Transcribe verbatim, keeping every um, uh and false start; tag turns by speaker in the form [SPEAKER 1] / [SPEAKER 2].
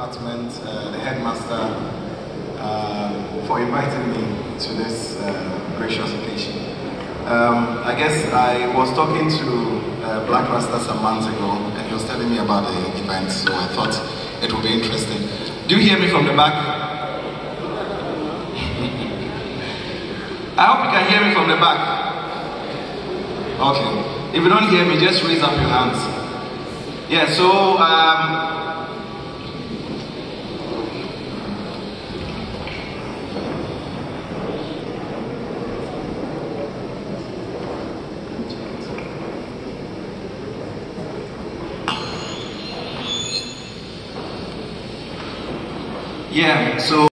[SPEAKER 1] department, uh, the headmaster, uh, for inviting me to this uh, gracious occasion. Um, I guess I was talking to uh, Black Rasta some months ago, and he was telling me about the event, so I thought it would be interesting. Do you hear me from the back? I hope you can hear me from the back. Okay. If you don't hear me, just raise up your hands. Yeah, so um, yeah, so